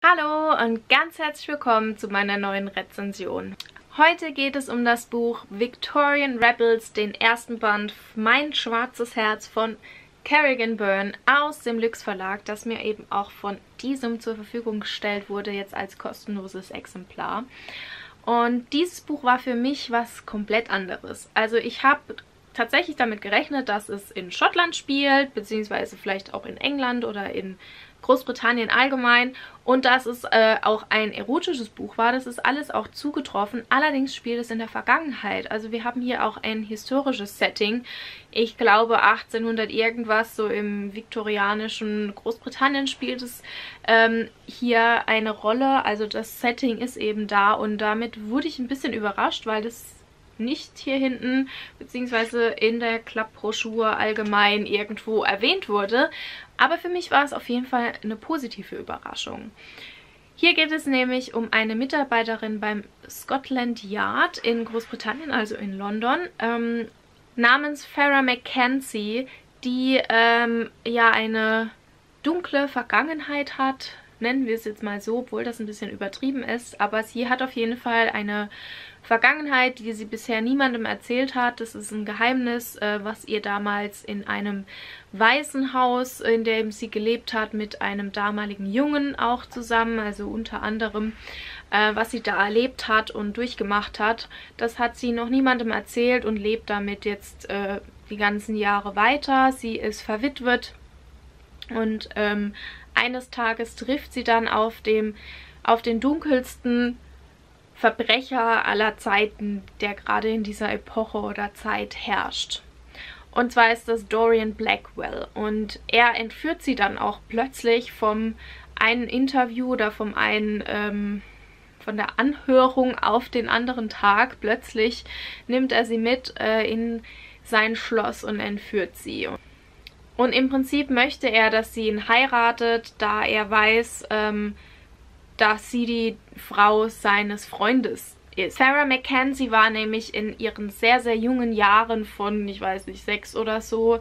Hallo und ganz herzlich willkommen zu meiner neuen Rezension. Heute geht es um das Buch Victorian Rebels, den ersten Band Mein schwarzes Herz von Kerrigan Byrne aus dem Lüx Verlag, das mir eben auch von diesem zur Verfügung gestellt wurde, jetzt als kostenloses Exemplar. Und dieses Buch war für mich was komplett anderes. Also ich habe tatsächlich damit gerechnet, dass es in Schottland spielt, beziehungsweise vielleicht auch in England oder in Großbritannien allgemein, und dass es auch ein erotisches Buch war. Das ist alles auch zugetroffen. Allerdings spielt es in der Vergangenheit. Also wir haben hier auch ein historisches Setting. Ich glaube 1800 irgendwas, so im viktorianischen Großbritannien spielt es hier eine Rolle. Also das Setting ist eben da und damit wurde ich ein bisschen überrascht, weil das nicht hier hinten beziehungsweise in der Klappbroschur allgemein irgendwo erwähnt wurde. Aber für mich war es auf jeden Fall eine positive Überraschung. Hier geht es nämlich um eine Mitarbeiterin beim Scotland Yard in Großbritannien, also in London, namens Farrah Mackenzie, die ja eine dunkle Vergangenheit hat, nennen wir es jetzt mal so, obwohl das ein bisschen übertrieben ist, aber sie hat auf jeden Fall eine Vergangenheit, die sie bisher niemandem erzählt hat. Das ist ein Geheimnis, was ihr damals in einem Waisenhaus, in dem sie gelebt hat, mit einem damaligen Jungen auch zusammen, also unter anderem, was sie da erlebt hat und durchgemacht hat. Das hat sie noch niemandem erzählt und lebt damit jetzt die ganzen Jahre weiter. Sie ist verwitwet und eines Tages trifft sie dann auf den dunkelsten Verbrecher aller Zeiten, der gerade in dieser Epoche oder Zeit herrscht. Und zwar ist das Dorian Blackwell. Und er entführt sie dann auch plötzlich vom einen Interview oder von der Anhörung auf den anderen Tag. Plötzlich nimmt er sie mit in sein Schloss und entführt sie. Und im Prinzip möchte er, dass sie ihn heiratet, da er weiß, dass sie die Frau seines Freundes ist. Farrah Mackenzie war nämlich in ihren sehr, sehr jungen Jahren von, ich weiß nicht, 6 oder so,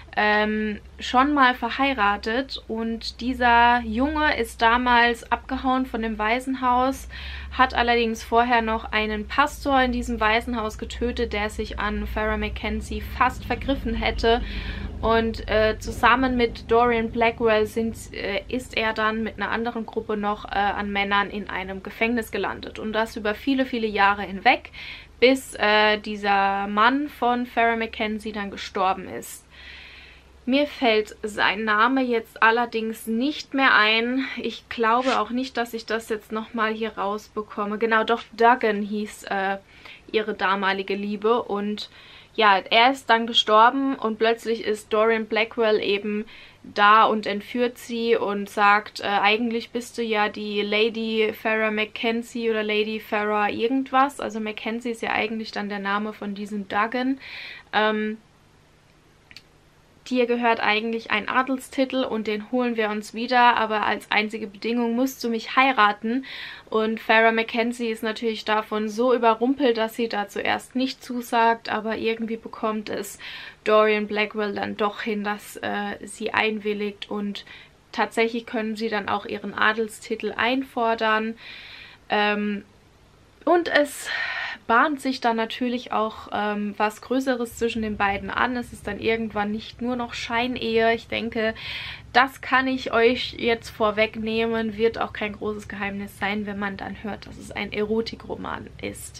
schon mal verheiratet. Und dieser Junge ist damals abgehauen von dem Waisenhaus, hat allerdings vorher noch einen Pastor in diesem Waisenhaus getötet, der sich an Farrah Mackenzie fast vergriffen hätte. Und zusammen mit Dorian Blackwell ist er dann mit einer anderen Gruppe noch an Männern in einem Gefängnis gelandet. Und das über viele, viele Jahre hinweg, bis dieser Mann von Farrah Mackenzie dann gestorben ist. Mir fällt sein Name jetzt allerdings nicht mehr ein. Ich glaube auch nicht, dass ich das jetzt nochmal hier rausbekomme. Genau, doch Duggan hieß ihre damalige Liebe. Und ja, er ist dann gestorben und plötzlich ist Dorian Blackwell eben da und entführt sie und sagt, eigentlich bist du ja die Lady Farrah Mackenzie oder Lady Farrah irgendwas. Also Mackenzie ist ja eigentlich dann der Name von diesem Duggan. Dir gehört eigentlich ein Adelstitel und den holen wir uns wieder, aber als einzige Bedingung musst du mich heiraten. Und Farrah Mackenzie ist natürlich davon so überrumpelt, dass sie da zuerst nicht zusagt, aber irgendwie bekommt es Dorian Blackwell dann doch hin, dass sie einwilligt, und tatsächlich können sie dann auch ihren Adelstitel einfordern. Und es bahnt sich dann natürlich auch was Größeres zwischen den beiden an. Es ist dann irgendwann nicht nur noch Scheinehe. Ich denke, das kann ich euch jetzt vorwegnehmen. Wird auch kein großes Geheimnis sein, wenn man dann hört, dass es ein Erotikroman ist.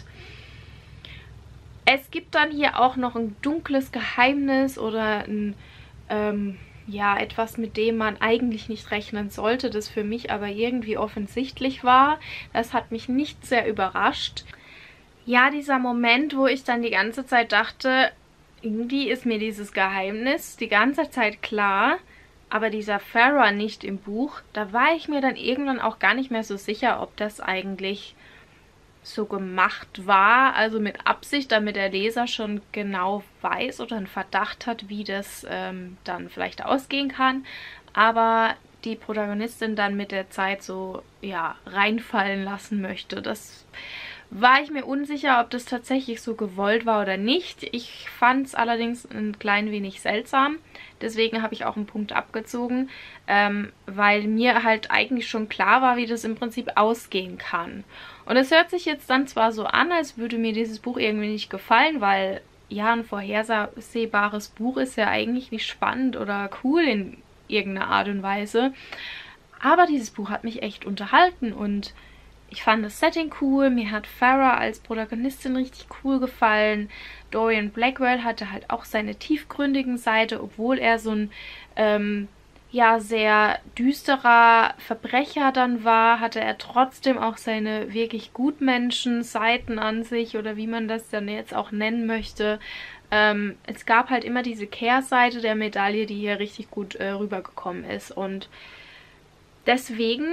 Es gibt dann hier auch noch ein dunkles Geheimnis oder ein ja, etwas, mit dem man eigentlich nicht rechnen sollte, das für mich aber irgendwie offensichtlich war. Das hat mich nicht sehr überrascht. Ja, dieser Moment, wo ich dann die ganze Zeit dachte, irgendwie ist mir dieses Geheimnis die ganze Zeit klar, aber dieser Farrah nicht im Buch, da war ich mir dann irgendwann auch gar nicht mehr so sicher, ob das eigentlich so gemacht war, also mit Absicht, damit der Leser schon genau weiß oder einen Verdacht hat, wie das dann vielleicht ausgehen kann. Aber die Protagonistin dann mit der Zeit so, ja, reinfallen lassen möchte. Das war ich mir unsicher, ob das tatsächlich so gewollt war oder nicht. Ich fand es allerdings ein klein wenig seltsam. Deswegen habe ich auch einen Punkt abgezogen, weil mir halt eigentlich schon klar war, wie das im Prinzip ausgehen kann. Und es hört sich jetzt dann zwar so an, als würde mir dieses Buch irgendwie nicht gefallen, weil ja, ein vorhersehbares Buch ist ja eigentlich nicht spannend oder cool in irgendeiner Art und Weise. Aber dieses Buch hat mich echt unterhalten und ich fand das Setting cool, mir hat Farrah als Protagonistin richtig cool gefallen. Dorian Blackwell hatte halt auch seine tiefgründigen Seite, obwohl er so ein ja, sehr düsterer Verbrecher dann war, hatte er trotzdem auch seine wirklich Gutmenschen-Seiten an sich oder wie man das dann jetzt auch nennen möchte. Es gab halt immer diese Kehrseite der Medaille, die hier richtig gut rübergekommen ist und deswegen,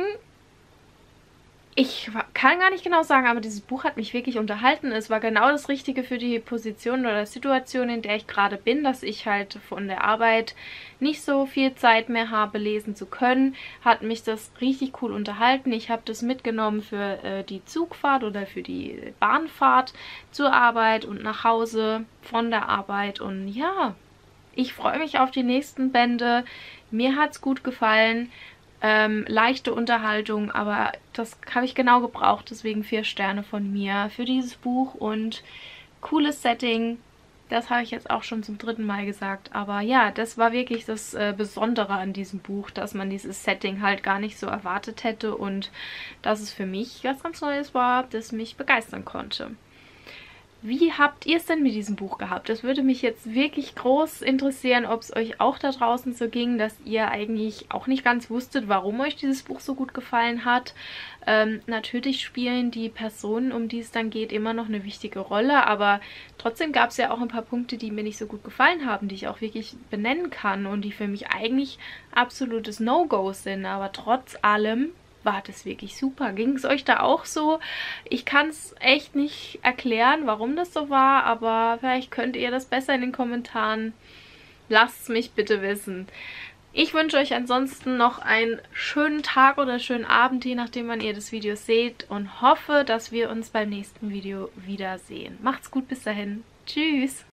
ich kann gar nicht genau sagen, aber dieses Buch hat mich wirklich unterhalten. Es war genau das Richtige für die Position oder Situation, in der ich gerade bin, dass ich halt von der Arbeit nicht so viel Zeit mehr habe, lesen zu können. Hat mich das richtig cool unterhalten. Ich habe das mitgenommen für die Zugfahrt oder für die Bahnfahrt zur Arbeit und nach Hause von der Arbeit. Und ja, ich freue mich auf die nächsten Bände. Mir hat es gut gefallen. Leichte Unterhaltung, aber das habe ich genau gebraucht, deswegen 4 Sterne von mir für dieses Buch und cooles Setting, das habe ich jetzt auch schon zum 3. Mal gesagt, aber ja, das war wirklich das Besondere an diesem Buch, dass man dieses Setting halt gar nicht so erwartet hätte und dass es für mich was ganz Neues war, das mich begeistern konnte. Wie habt ihr es denn mit diesem Buch gehabt? Das würde mich jetzt wirklich groß interessieren, ob es euch auch da draußen so ging, dass ihr eigentlich auch nicht ganz wusstet, warum euch dieses Buch so gut gefallen hat. Natürlich spielen die Personen, um die es dann geht, immer noch eine wichtige Rolle, aber trotzdem gab es ja auch ein paar Punkte, die mir nicht so gut gefallen haben, die ich auch wirklich benennen kann und die für mich eigentlich absolutes No-Go sind, aber trotz allem war das wirklich super. Ging es euch da auch so? Ich kann es echt nicht erklären, warum das so war, aber vielleicht könnt ihr das besser in den Kommentaren. Lasst es mich bitte wissen. Ich wünsche euch ansonsten noch einen schönen Tag oder schönen Abend, je nachdem, wann ihr das Video seht und hoffe, dass wir uns beim nächsten Video wiedersehen. Macht's gut, bis dahin. Tschüss!